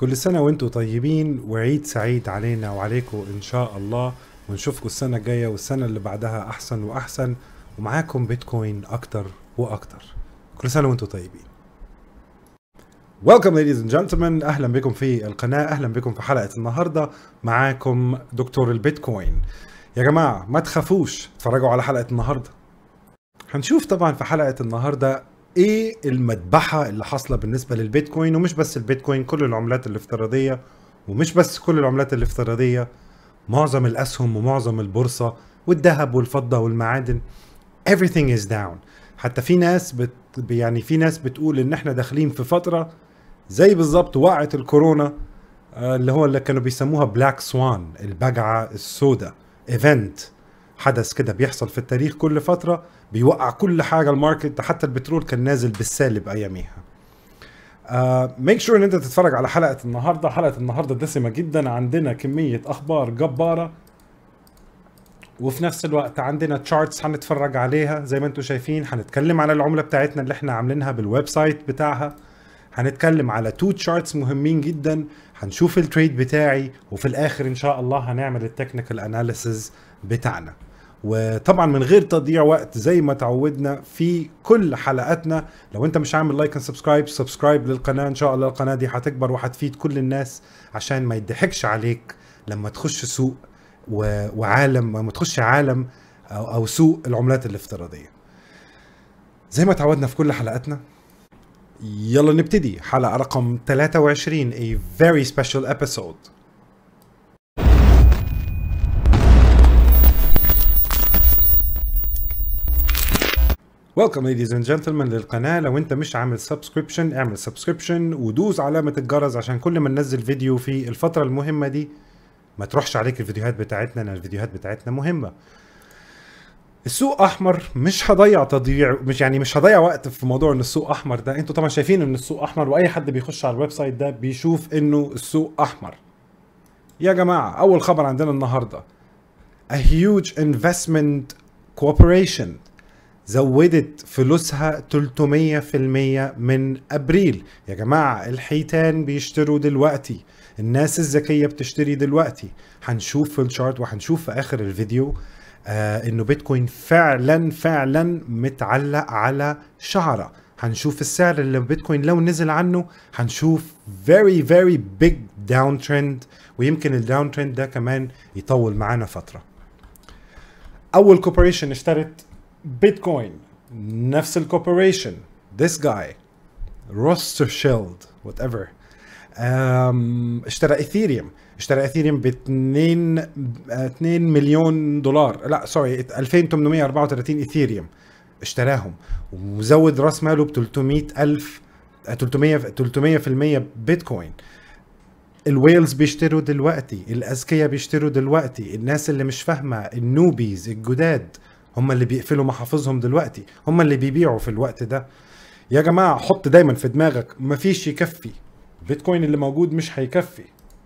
كل سنة وانتم طيبين وعيد سعيد علينا وعليكم إن شاء الله، ونشوفكم السنة الجاية والسنة اللي بعدها أحسن وأحسن، ومعاكم بيتكوين أكتر وأكتر. كل سنة وانتم طيبين. Welcome ladies and gentlemen، أهلا بكم في القناة، أهلا بكم في حلقة النهاردة. معاكم دكتور البيتكوين. يا جماعة ما تخافوش، اتفرجوا على حلقة النهاردة. هنشوف طبعا في حلقة النهاردة ايه المذبحة اللي حاصلة بالنسبة للبيتكوين، ومش بس البيتكوين، كل العملات الافتراضية، ومش بس كل العملات الافتراضية، معظم الأسهم ومعظم البورصة والذهب والفضة والمعادن. everything is down. حتى في ناس في ناس بتقول ان احنا داخلين في فترة زي بالظبط وقعة الكورونا، اللي كانوا بيسموها بلاك سوان، البجعة السوداء. ايفنت، حدث كده بيحصل في التاريخ كل فترة بيوقع كل حاجة. الماركت حتى البترول كان نازل بالسالب اياميها. ميك شور ان انت تتفرج على حلقة النهاردة. حلقة النهاردة دسمة جدا، عندنا كمية اخبار جبارة، وفي نفس الوقت عندنا تشارتس هنتفرج عليها زي ما انتم شايفين. هنتكلم على العملة بتاعتنا اللي احنا عاملينها بالويب سايت بتاعها. هنتكلم على 2 تشارتس مهمين جدا، هنشوف التريد بتاعي، وفي الاخر ان شاء الله هنعمل التكنيكال اناليسز بتاعنا. وطبعا من غير تضييع وقت زي ما تعودنا في كل حلقاتنا، لو انت مش عامل لايك سبسكرايب للقناة، ان شاء الله القناة دي هتكبر وهتفيد كل الناس، عشان ما يضحكش عليك لما تخش سوق وعالم، لما تخش عالم او سوق العملات الافتراضية. زي ما تعودنا في كل حلقاتنا، يلا نبتدي حلقة رقم 23، a very special episode. Welcome ladies and gentlemen للقناة. لو انت مش عامل سبسكريبشن اعمل سبسكريبشن ودوس علامة الجرس، عشان كل ما ننزل فيديو في الفترة المهمة دي ما تروحش عليك الفيديوهات بتاعتنا، لان الفيديوهات بتاعتنا مهمة. السوق احمر، مش هضيع وقت في موضوع ان السوق احمر ده. انتوا طبعا شايفين ان السوق احمر، واي حد بيخش على الويب سايت ده بيشوف انه السوق احمر. يا جماعة اول خبر عندنا النهاردة، a huge investment corporation زودت فلوسها 300% من ابريل. يا جماعة الحيتان بيشتروا دلوقتي، الناس الذكية بتشتري دلوقتي. هنشوف في الشارت وهنشوف في اخر الفيديو انه بيتكوين فعلا متعلق على شعرة. هنشوف السعر اللي بيتكوين لو نزل عنه هنشوف very big down trend، ويمكن الداون ترند ده كمان يطول معانا فترة. اول كوبريشن اشترت بيتكوين، نفس الكوبريشن this guy Rothschild whatever اشترى ايثيريوم ب 2 مليون دولار، لا سوري 2834 ايثيريوم اشتراهم، وزود راس ماله ب 300% بيتكوين. الويلز بيشتروا دلوقتي، الاذكياء بيشتروا دلوقتي، الناس اللي مش فاهمه، النوبيز الجداد، هم اللي بيقفلوا محافظهم دلوقتي، هم اللي بيبيعوا في الوقت ده. يا جماعه حط دايما في دماغك مفيش يكفي، بيتكوين اللي موجود مش هيكفي.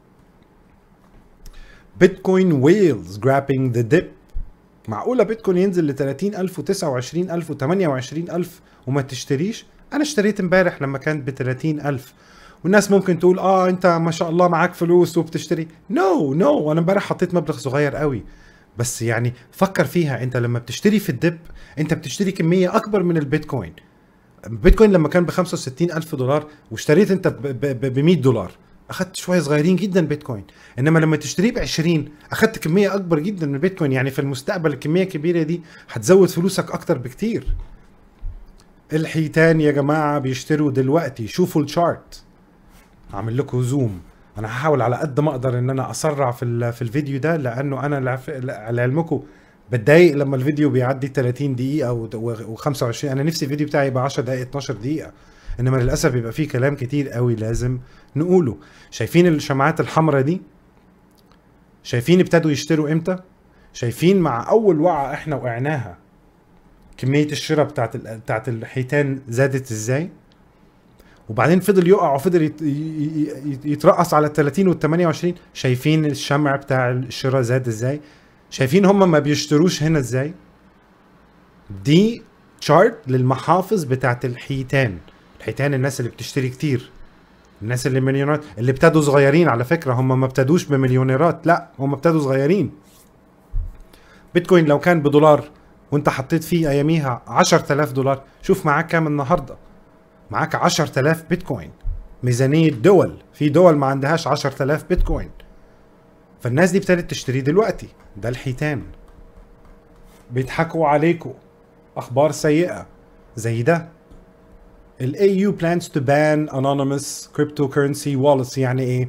بيتكوين ويلز grabbing the dip. معقولة بيتكوين ينزل ل 30,000 و29,000 و28,000 وما تشتريش؟ أنا اشتريت امبارح لما كانت ب 30,000. والناس ممكن تقول أنت ما شاء الله معاك فلوس وبتشتري. نو أنا امبارح حطيت مبلغ صغير قوي، بس يعني فكر فيها، أنت لما بتشتري في الدب أنت بتشتري كمية أكبر من البيتكوين. البيتكوين لما كان ب 65,000 دولار واشتريت انت ب 100 دولار اخدت شويه صغيرين جدا بيتكوين، انما لما تشتريه ب 20 اخدت كميه اكبر جدا من البيتكوين. يعني في المستقبل الكميه الكبيره دي هتزود فلوسك اكتر بكتير. الحيتان يا جماعه بيشتروا دلوقتي. شوفوا الشارت، هعمل لكم زوم. انا هحاول على قد ما اقدر ان انا اسرع في الفيديو ده، لانه انا لعلمكم بتضايق لما الفيديو بيعدي 30 دقيقة و25. انا نفسي الفيديو بتاعي يبقى 10 دقائق 12 دقيقة، انما للأسف بيبقى فيه كلام كتير قوي لازم نقوله. شايفين الشمعات الحمراء دي؟ شايفين ابتدوا يشتروا امتى؟ شايفين مع اول وقعة احنا وقعناها كمية الشراء بتاعت الحيتان زادت ازاي؟ وبعدين فضل يقع وفضل يترقص على 30 وال 28. شايفين الشمع بتاع الشراء زاد ازاي؟ شايفين هم ما بيشتروش هنا ازاي؟ دي تشارت للمحافظ بتاعت الحيتان، الناس اللي بتشتري كتير. الناس اللي مليونيرات اللي ابتدوا صغيرين، على فكرة هم ما ابتدوش بمليونيرات، لا هم ابتدوا صغيرين. بيتكوين لو كان بدولار وانت حطيت فيه اياميها 10,000 دولار، شوف معاك كام النهاردة. معاك 10,000 بيتكوين. ميزانية دول، في دول ما عندهاش 10,000 بيتكوين. فالناس دي ابتدت تشتري دلوقتي. ده الحيتان بيضحكوا عليكم، اخبار سيئة زي ده. ال AU plans to ban anonymous cryptocurrency wallets. يعني ايه؟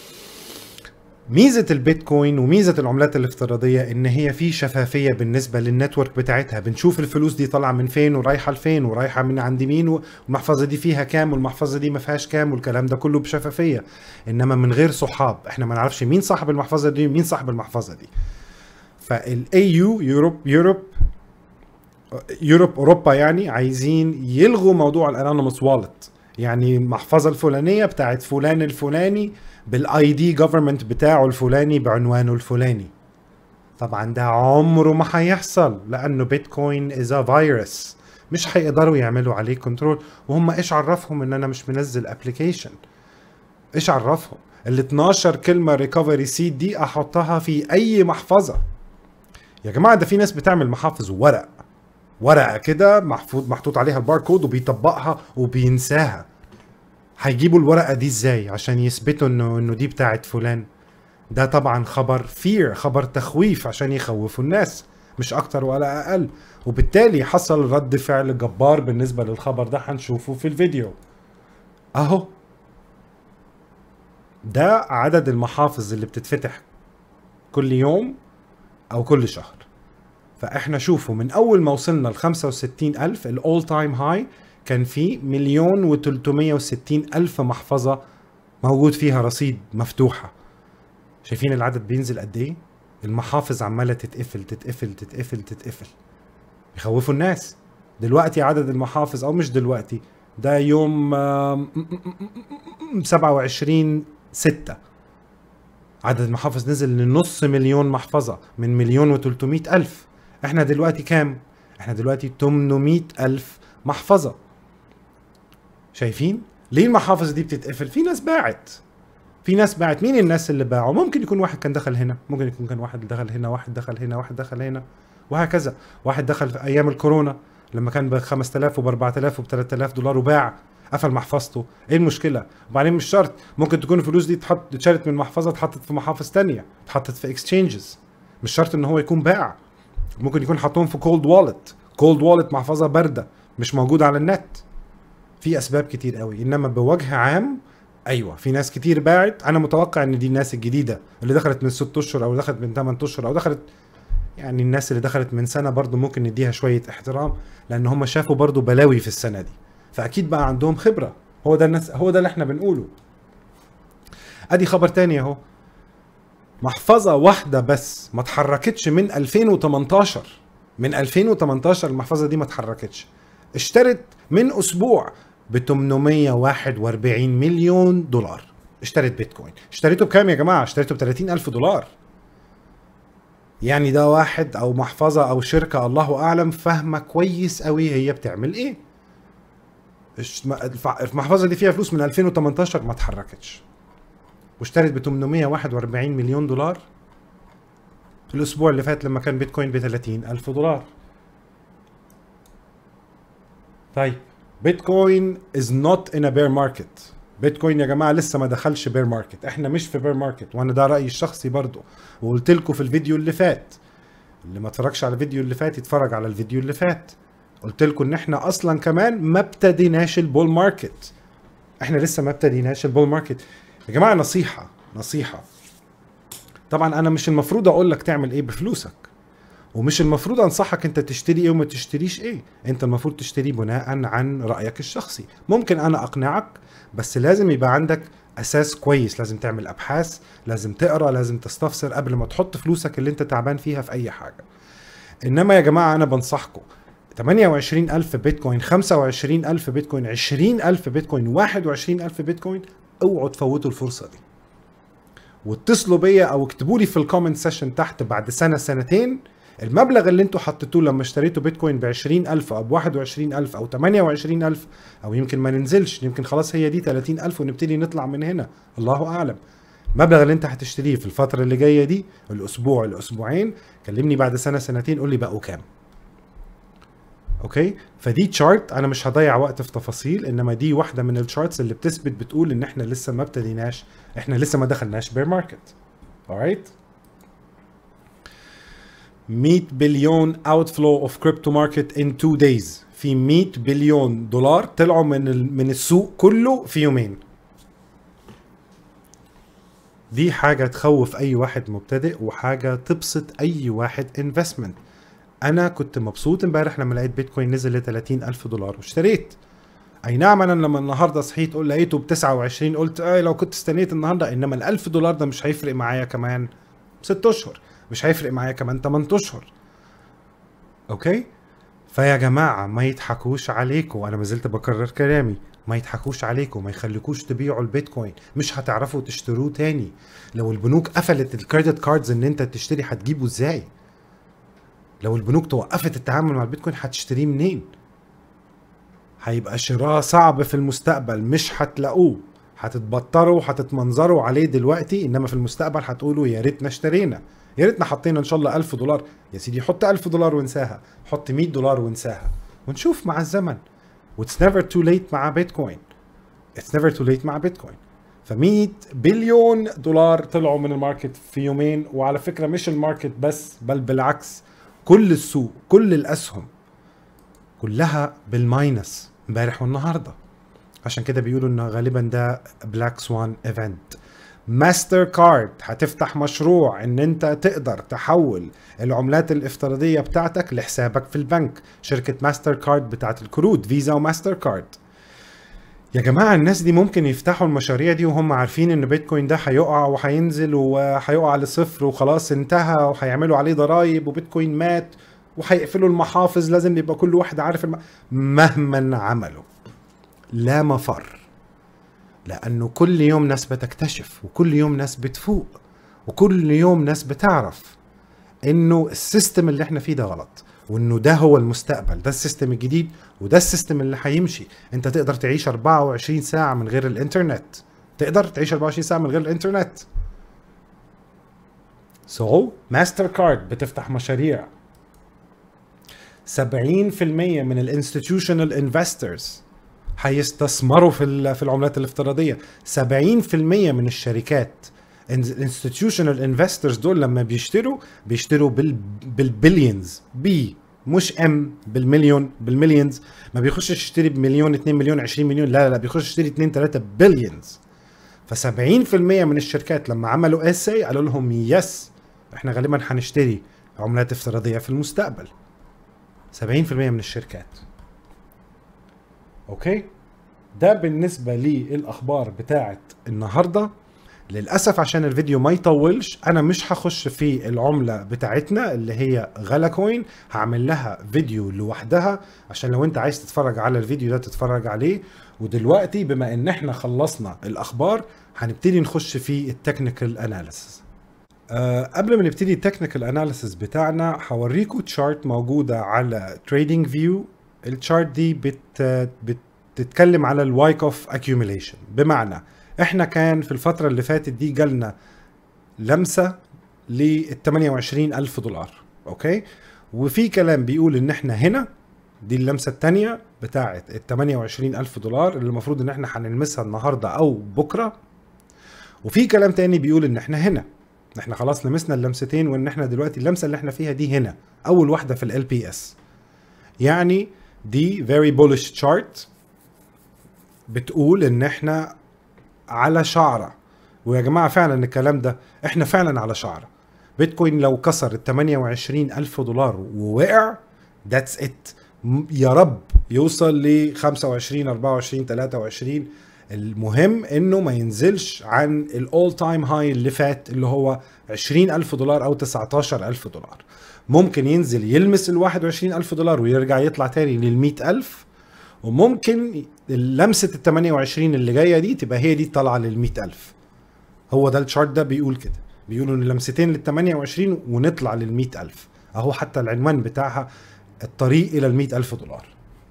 ميزة البيتكوين وميزة العملات الافتراضية ان هي في شفافية بالنسبة للنتورك بتاعتها. بنشوف الفلوس دي طالعة من فين ورايحة لفين ورايحة من عند مين، والمحفظة دي فيها كام والمحفظة دي ما فيهاش كام، والكلام ده كله بشفافية. انما من غير صحاب، احنا ما نعرفش مين صاحب المحفظة دي ومين صاحب المحفظة دي. فال AU اوروبا يعني عايزين يلغوا موضوع الانونيموس والت. يعني المحفظة الفلانية بتاعت فلان الفلاني بالاي دي جوفرمنت بتاعه الفلاني بعنوانه الفلاني. طبعا ده عمره ما هيحصل، لانه بيتكوين از ا فيروس، مش هيقدروا يعملوا عليه كنترول. وهم ايش عرفهم ان انا مش منزل ابلكيشن؟ ايش عرفهم؟ ال 12 كلمة ريكفري سيد دي احطها في اي محفظة؟ يا جماعة ده في ناس بتعمل محافظ ورقة كده محطوط عليها الباركود وبيطبقها وبينساها. هيجيبوا الورقة دي ازاي عشان يثبتوا انه دي بتاعت فلان؟ ده طبعا خبر فير، خبر تخويف عشان يخوفوا الناس، مش اكتر ولا اقل. وبالتالي حصل رد فعل جبار بالنسبة للخبر ده، هنشوفه في الفيديو اهو. ده عدد المحافظ اللي بتتفتح كل يوم او كل شهر. فاحنا شوفوا من اول ما وصلنا ل 65,000 الاول تايم هاي، كان في 1,360,000 محفظة موجود فيها رصيد مفتوحة. شايفين العدد بينزل قد ايه؟ المحافظ عمالة تتقفل تتقفل تتقفل تتقفل، يخوفوا الناس. دلوقتي عدد المحافظ، او مش دلوقتي، ده يوم 27/6، عدد المحافظ نزل لنص مليون محفظة من 1,300,000. احنا دلوقتي كام؟ احنا دلوقتي 800,000 محفظة. شايفين؟ ليه المحافظ دي بتتقفل؟ في ناس باعت. مين الناس اللي باعوا؟ ممكن يكون واحد كان دخل هنا، ممكن يكون كان واحد دخل هنا، واحد دخل هنا، واحد دخل هنا، وهكذا. واحد دخل في ايام الكورونا لما كان ب 5,000 وب 4,000 وب 3,000 دولار وباع، قفل محفظته. ايه المشكلة؟ وبعدين مش شرط، ممكن تكون الفلوس دي اتشالت من محفظة اتحطت في محافظ تانية، اتحطت في اكسشينجز. مش شرط ان هو يكون باع، ممكن يكون حاطهم في كولد والت، محفظة باردة مش موجودة على النت. في اسباب كتير قوي. انما بوجه عام ايوه في ناس كتير باعت. انا متوقع ان دي الناس الجديده اللي دخلت من 6 اشهر او دخلت من 8 اشهر او دخلت، يعني الناس اللي دخلت من سنه برضو ممكن نديها شويه احترام، لان هم شافوا برضو بلاوي في السنه دي، فاكيد بقى عندهم خبره. هو ده اللي احنا بنقوله. ادي خبر تاني اهو. محفظه واحده بس ما اتحركتش من 2018. من 2018 المحفظه دي ما اتحركتش. اشترت من اسبوع ب 841 مليون دولار. اشترت بيتكوين. اشتريته بكام يا جماعة؟ اشتريته ب 30,000 دولار. يعني ده واحد او محفظة او شركة الله اعلم فاهمة كويس قوي هي بتعمل ايه. المحفظة دي فيها فلوس من 2018 ما اتحركتش، واشترت ب 841 مليون دولار الاسبوع اللي فات لما كان بيتكوين ب 30,000 دولار. طيب بيتكوين is not in a bear market. بيتكوين يا جماعة لسه ما دخلش bear market. احنا مش في bear market، وانا ده رأيي الشخصي برضو، وقلت لكم في الفيديو اللي فات. اللي ما اتفرجش على الفيديو اللي فات يتفرج على الفيديو اللي فات. قلت لكم ان احنا اصلا كمان ما ابتديناش البول ماركت. احنا لسه ما ابتديناش البول ماركت يا جماعة. نصيحة. طبعا انا مش المفروض اقول لك تعمل ايه بفلوسك، ومش المفروض انصحك انت تشتري ايه وما تشتريش ايه. انت المفروض تشتري بناء عن رأيك الشخصي. ممكن انا اقنعك، بس لازم يبقى عندك اساس كويس. لازم تعمل ابحاث، لازم تقرأ، لازم تستفسر قبل ما تحط فلوسك اللي انت تعبان فيها في اي حاجة. انما يا جماعة انا بنصحكم 28,000 بيتكوين، 25,000 بيتكوين، 20,000 بيتكوين، 21,000 بيتكوين، اوعوا تفوتوا الفرصة دي. واتصلوا بيا او اكتبوا لي في الكومنت سيشن تحت بعد سنة سنتين المبلغ اللي انتوا حطيتوه لما اشتريتوا بيتكوين ب 20,000 او ب 21,000 او 28,000 او يمكن ما ننزلش، يمكن خلاص هي دي 30,000 ونبتدي نطلع من هنا، الله اعلم. المبلغ اللي انت هتشتريه في الفترة اللي جاية دي، الاسبوع الاسبوعين، كلمني بعد سنة سنتين قول لي بقوا كام. اوكي، فدي تشارت انا مش هضيع وقت في تفاصيل، انما دي واحدة من الشارتس اللي بتثبت بتقول ان احنا لسه ما ابتديناش، احنا لسه ما دخلناش بير ماركت. alright، 100 بليون outflow of crypto market in 2 days. في 100 بليون دولار طلعوا من السوق كله في يومين. دي حاجة تخوف اي واحد مبتدئ وحاجة تبسط اي واحد investment. انا كنت مبسوط امبارح لما لقيت بيتكوين نزل ل 30,000 دولار واشتريت. اي نعم، انا لما النهارده صحيت قلت لقيته ب 29 قلت لو كنت استنيت النهارده، انما ال 1000 دولار ده مش هيفرق معايا كمان 6 اشهر، مش هيفرق معايا كمان 8 اشهر. اوكي، فيا جماعه ما يضحكوش عليكم، انا ما زلت بكرر كلامي، ما يضحكوش عليكم، ما يخليكوش تبيعوا البيتكوين، مش هتعرفوا تشتروه تاني. لو البنوك قفلت الكريدت كاردز ان انت تشتري، هتجيبه ازاي؟ لو البنوك توقفت التعامل مع البيتكوين هتشتريه منين؟ هيبقى شراء صعب في المستقبل، مش هتلاقوه، هتتبطروا وهتتمنظروا عليه دلوقتي، انما في المستقبل هتقولوا يا ريتنا اشترينا، يا ريتنا حطينا ان شاء الله 1000 دولار. يا سيدي حط 1000 دولار وانساها، حط 100 دولار وانساها، ونشوف مع الزمن. واتس نيفر تو ليت مع بيتكوين، اتس نيفر تو ليت مع بيتكوين. ف 100 بليون دولار طلعوا من الماركت في يومين، وعلى فكرة مش الماركت بس، بل بالعكس كل السوق، كل الاسهم كلها بالماينس امبارح والنهارده. عشان كده بيقولوا ان غالبا ده بلاك سوان ايفنت. ماستر كارد هتفتح مشروع ان انت تقدر تحول العملات الافتراضيه بتاعتك لحسابك في البنك، شركه ماستر كارد بتاعت الكروت، فيزا وماستر كارد. يا جماعه الناس دي ممكن يفتحوا المشاريع دي وهم عارفين ان بيتكوين ده هيقع وهينزل وهيقع لصفر وخلاص انتهى، وهيعملوا عليه ضرايب، وبيتكوين مات، وهيقفلوا المحافظ، لازم يبقى كل واحد عارف مهما عملوا لا مفر، لأنه كل يوم ناس بتكتشف، وكل يوم ناس بتفوق، وكل يوم ناس بتعرف انه السيستم اللي احنا فيه ده غلط، وانه ده هو المستقبل، ده السيستم الجديد، وده السيستم اللي هيمشي. انت تقدر تعيش 24 ساعة من غير الانترنت، تقدر تعيش 24 ساعة من غير الانترنت. ماستر كارد بتفتح مشاريع. 70% من الانستتيوشنال انفسترز هيستثمروا في العملات الافتراضيه. 70% من الشركات الانستتيوشنال انفسترز دول لما بيشتروا بالبليونز، مش بالمليون، بالمليونز. ما بيخش يشتري بمليون، 2 مليون، 20 مليون، لا بيخش يشتري 2 3 بليونز. ف70% من الشركات لما عملوا اساي قالوا لهم يس احنا غالبا هنشتري عملات افتراضيه في المستقبل. 70% من الشركات. اوكي، ده بالنسبة للأخبار بتاعت النهاردة. للأسف عشان الفيديو ما يطولش أنا مش هخش في العملة بتاعتنا اللي هي غلا كوين، هعمل لها فيديو لوحدها عشان لو انت عايز تتفرج على الفيديو ده تتفرج عليه. ودلوقتي بما ان احنا خلصنا الأخبار هنبتدي نخش في التكنيكال اناليسيس. قبل ما نبتدي التكنيكال اناليسيس بتاعنا هوريكم تشارت موجودة على تريدينج فيو. التشارت دي بتتكلم على الوايكوف accumulation، بمعنى احنا كان في الفترة اللي فاتت دي جالنا لمسة ل 28,000 دولار. اوكي، وفي كلام بيقول ان احنا هنا دي اللمسة التانية بتاعت ال 28,000 دولار اللي المفروض ان احنا هنلمسها النهاردة او بكرة. وفي كلام تاني بيقول ان احنا هنا احنا خلاص لمسنا اللمستين، وان احنا دلوقتي اللمسة اللي احنا فيها دي هنا اول واحدة في ال LPS. يعني دي very bullish chart بتقول ان احنا على شعرة. ويا جماعة فعلا الكلام ده احنا فعلا على شعرة. بيتكوين لو كسر 28,000 دولار ووقع that's it. يا رب يوصل ل 25 24 23. المهم انه ما ينزلش عن الاول تايم هاي اللي فات اللي هو 20,000 دولار او 19,000 دولار. ممكن ينزل يلمس ال 21,000 دولار ويرجع يطلع تاني لل 100,000، وممكن لمسة ال 28 اللي جاية دي تبقى هي دي طالعة لل 100,000. هو ده الشارت ده بيقول كده، بيقولوا ان لمستين لل 28 ونطلع لل 100,000 اهو حتى العنوان بتاعها الطريق الى $100,000.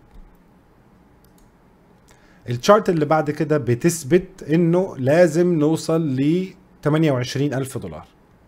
الشارت اللي بعد كده بتثبت انه لازم نوصل ل $28,000.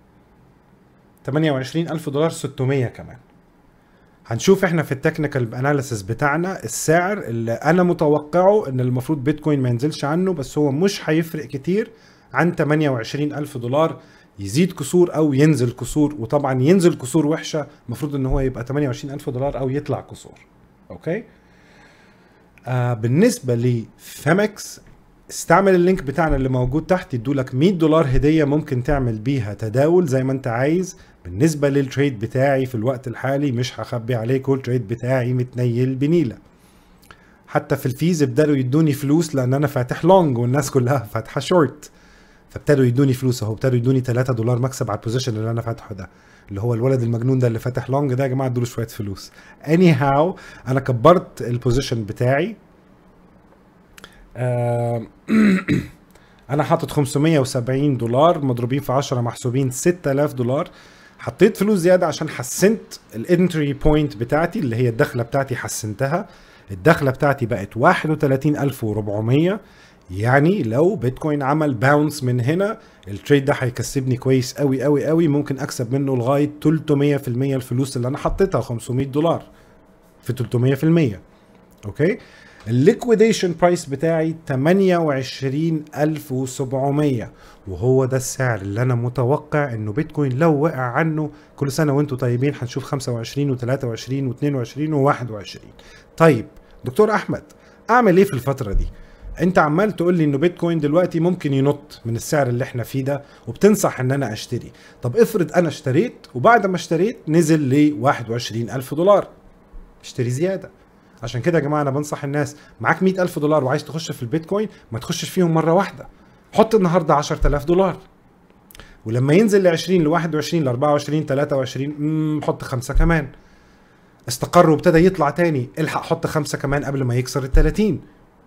$28,000 600 كمان. هنشوف احنا في التكنيكال اناليسيس بتاعنا السعر اللي انا متوقعه ان المفروض بيتكوين ما ينزلش عنه، بس هو مش هيفرق كتير عن $28,000، يزيد كسور او ينزل كسور. وطبعا ينزل كسور وحشه، المفروض ان هو يبقى $28,000 او يطلع كسور. اوكي. بالنسبه لفيمكس، استعمل اللينك بتاعنا اللي موجود تحت، يدولك $100 هديه ممكن تعمل بيها تداول زي ما انت عايز. بالنسبه للتريد بتاعي في الوقت الحالي مش هخبي عليكم، التريد بتاعي متنيل بنيله. حتى في الفيز ابتدوا يدوني فلوس لان انا فاتح لونج والناس كلها فاتحه شورت، فابتدوا يدوني فلوس اهو. ابتدوا يدوني $3 مكسب على البوزيشن اللي انا فاتحه ده، اللي هو الولد المجنون ده اللي فاتح لونج ده. يا جماعه ادوا شويه فلوس. اني هاو انا كبرت البوزيشن بتاعي. انا حاطط $570 مضروبين في 10 محسوبين $6,000. حطيت فلوس زياده عشان حسنت الانتري بوينت بتاعتي اللي هي الدخله بتاعتي، حسنتها. الدخله بتاعتي بقت 31,400. يعني لو بيتكوين عمل باونس من هنا، التريد ده هيكسبني كويس قوي قوي قوي، ممكن اكسب منه لغايه 300% الفلوس اللي انا حطيتها $500 في 300%. اوكي. الليكويديشن برايس بتاعي 28,700، وهو ده السعر اللي انا متوقع انه بيتكوين لو وقع عنه. كل سنه وانتم طيبين هنشوف 25 و23 و22 و21. طيب دكتور احمد، اعمل ايه في الفتره دي؟ انت عمال تقول لي انه بيتكوين دلوقتي ممكن ينط من السعر اللي احنا فيه ده، وبتنصح ان انا اشتري. طب افرض انا اشتريت وبعد ما اشتريت نزل ل $21,000، اشتري زياده. عشان كده يا جماعه انا بنصح الناس، معاك $100,000 وعايز تخش في البيتكوين، ما تخشش فيهم مره واحده. حط النهارده $10,000، ولما ينزل ل 20 ل 21 ل 24 23 حط 5 كمان. استقر وابتدى يطلع تاني، الحق حط 5 كمان قبل ما يكسر ال 30،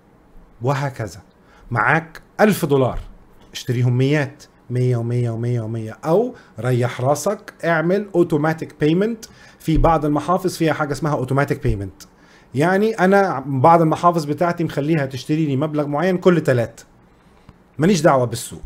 وهكذا. معاك $1,000 اشتريهم 100 100 و100 و100 و100، او ريح راسك اعمل اوتوماتيك بيمنت. في بعض المحافظ فيها حاجه اسمها اوتوماتيك بيمنت، يعني انا بعض المحافظ بتاعتي مخليها تشتري لي مبلغ معين كل 3، ماليش دعوه بالسوق،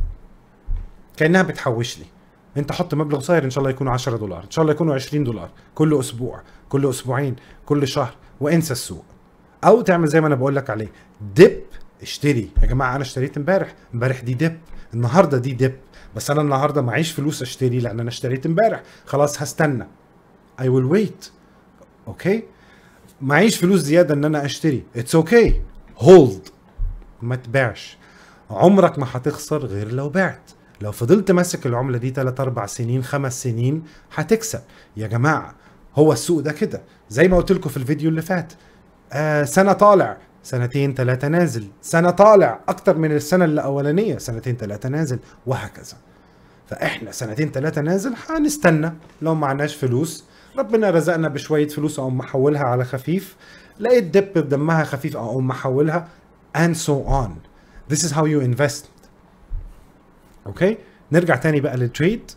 كانها بتحوش لي. انت حط مبلغ صغير، ان شاء الله يكونوا $10، ان شاء الله يكونوا $20 كل اسبوع، كل اسبوعين، كل شهر، وانسى السوق. او تعمل زي ما انا بقول لك عليه، ديب اشتري. يا جماعه انا اشتريت امبارح دي ديب، النهارده دي ديب، بس انا النهارده معيش فلوس اشتري لان انا اشتريت امبارح، خلاص هستنى. I will wait. اوكي. معيش فلوس زياده ان انا اشتري، اتس اوكي، هولد، ما تبيعش. عمرك ما هتخسر غير لو بعت. لو فضلت ماسك العمله دي 3 4 سنين 5 سنين هتكسب. يا جماعه هو السوق ده كده، زي ما قلت لكم في الفيديو اللي فات. سنه طالع، سنتين 3 نازل، سنه طالع اكتر من السنه الاولانيه، سنتين 3 نازل، وهكذا. فاحنا سنتين 3 نازل هنستنى. لو معناش فلوس، ربنا رزقنا بشويه فلوس، اقوم محولها على خفيف، لقيت دب دمها خفيف اقوم محولها، and so on. This is how you invest. اوكي. نرجع تاني بقى للتريد.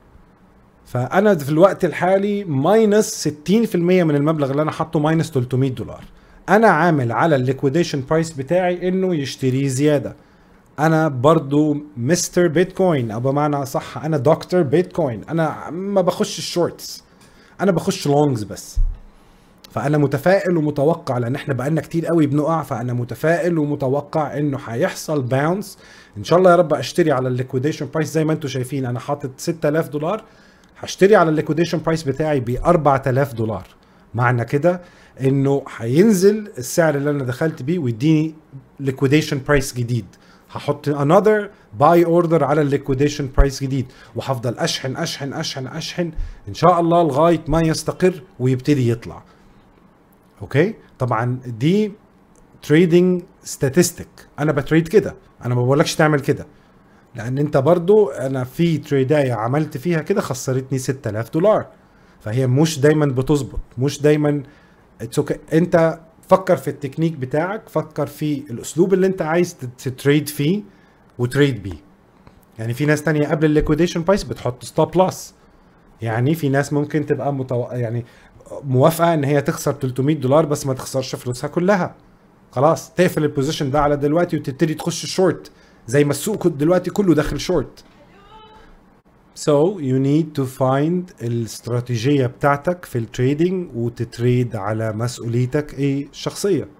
فانا في الوقت الحالي ماينس 60% من المبلغ اللي انا حاطه، ماينس $300. انا عامل على الليكويديشن برايس بتاعي انه يشتري زياده. انا برضو مستر بيتكوين، او بمعنى صح انا دكتور بيتكوين. انا ما بخش الشورتس، انا بخش لونجز بس. فانا متفائل ومتوقع، لان احنا بقالنا كتير قوي بنقع، فانا متفائل ومتوقع انه هيحصل باونس ان شاء الله. يا رب اشتري على الليكويديشن برايس زي ما انتم شايفين. انا حاطط $6,000، هشتري على الليكويديشن برايس بتاعي ب $4,000. معنى كده انه هينزل السعر اللي انا دخلت بيه ويديني ليكويديشن برايس جديد. هحط another buy order على الليكويديشن برايس جديد، وهفضل اشحن اشحن اشحن اشحن ان شاء الله لغايه ما يستقر ويبتدي يطلع. اوكي. طبعا دي تريدنج ستاتستيك، انا بتريد كده، انا ما بقولكش تعمل كده، لان انت برضو، انا في تريدايه عملت فيها كده خسرتني $6,000. فهي مش دايما بتظبط، مش دايما. انت فكر في التكنيك بتاعك، فكر في الاسلوب اللي انت عايز تتريد فيه وتريد بيه. يعني في ناس تانية قبل الليكويديشن برايس بتحط ستوب لوس، يعني في ناس ممكن تبقى يعني موافقه ان هي تخسر $300 بس ما تخسرش فلوسها كلها، خلاص تقفل البوزيشن ده على دلوقتي وتبتدي تخش شورت زي ما السوق دلوقتي كله داخل شورت. So you need to find الاستراتيجية بتاعتك في التريدينج وتتريد على مسؤوليتك ايه الشخصية.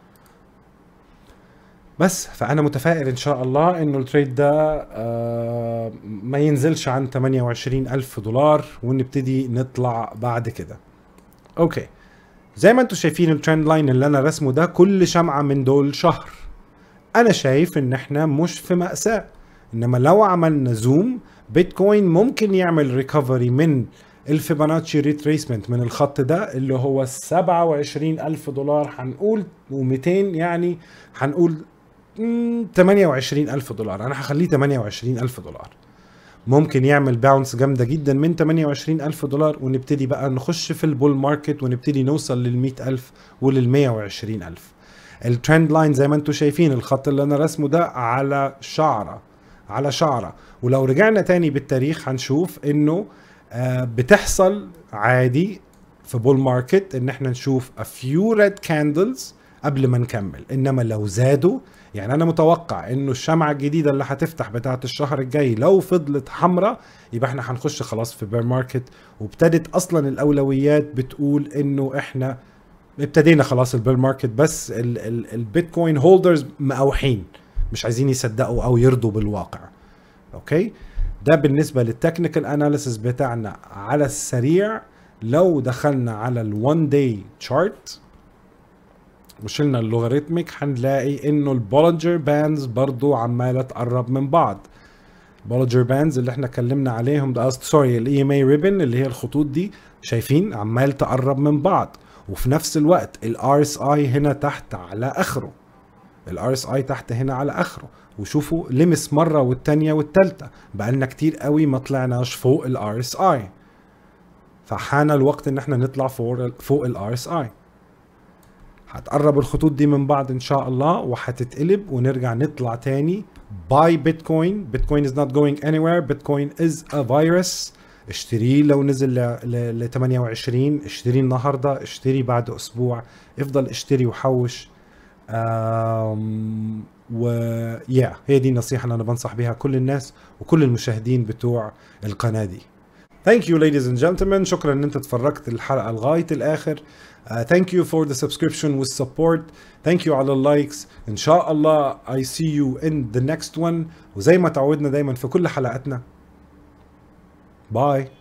بس فأنا متفائل إن شاء الله إنه التريد ده ما ينزلش عن $28,000 ونبتدي نطلع بعد كده. أوكي، زي ما انتم شايفين الترند لاين اللي أنا رسمه ده كل شمعة من دول شهر. أنا شايف إن إحنا مش في مأساة، إنما لو عملنا زوم بيتكوين ممكن يعمل ريكفري من الفيبوناتشي ريتريسمنت من الخط ده اللي هو $27,000 هنقول و200، يعني هنقول $28,000. انا هخليه $28,000. ممكن يعمل باونس جامده جدا من $28,000 ونبتدي بقى نخش في البول ماركت ونبتدي نوصل لل100,000 ولل120,000. الترند لاين زي ما انتم شايفين الخط اللي انا رسمه ده على شعره على شعره، ولو رجعنا تاني بالتاريخ هنشوف انه بتحصل عادي في بول ماركت ان احنا نشوف a few red candles قبل ما نكمل، انما لو زادوا يعني انا متوقع انه الشمعة الجديدة اللي هتفتح بتاعت الشهر الجاي لو فضلت حمراء يبقى احنا هنخش خلاص في بير ماركت، وابتدت اصلا الاولويات بتقول انه احنا ابتدينا خلاص البير ماركت، بس البيتكوين هولدرز مقاوحين مش عايزين يصدقوا او يرضوا بالواقع. اوكي، ده بالنسبة للتكنيكال اناليسيس بتاعنا على السريع. لو دخلنا على الوان داي تشارت وشلنا اللوغاريتميك هنلاقي انه البولنجر باندز برضو عمالة تقرب من بعض. البولنجر باندز اللي احنا اتكلمنا عليهم ده سوري الاي ام اي ريبن اللي هي الخطوط دي، شايفين عمال تقرب من بعض، وفي نفس الوقت الار اس اي هنا تحت على اخره، الار اس اي تحت هنا على اخره، وشوفوا لمس مره والتانيه والتالته، بقالنا كتير قوي ما طلعناش فوق الار اس اي، فحان الوقت ان احنا نطلع فوق الار اس اي. هتقرب الخطوط دي من بعض ان شاء الله وهتتقلب ونرجع نطلع تاني. باي بيتكوين، بيتكوين is not going anywhere, بيتكوين is a virus. اشتريه لو نزل ل 28، اشتري النهارده، اشتري بعد اسبوع، افضل اشتري وحوش. هي دي النصيحة اللي انا بنصح بيها كل الناس وكل المشاهدين بتوع القناة دي. Thank you ladies and gentlemen، شكرا ان انت اتفرجت الحلقة لغاية الاخر. Thank you for the subscription with support. Thank you على اللايكس. ان شاء الله I see you in the next one. وزي ما تعودنا دايما في كل حلقاتنا، باي.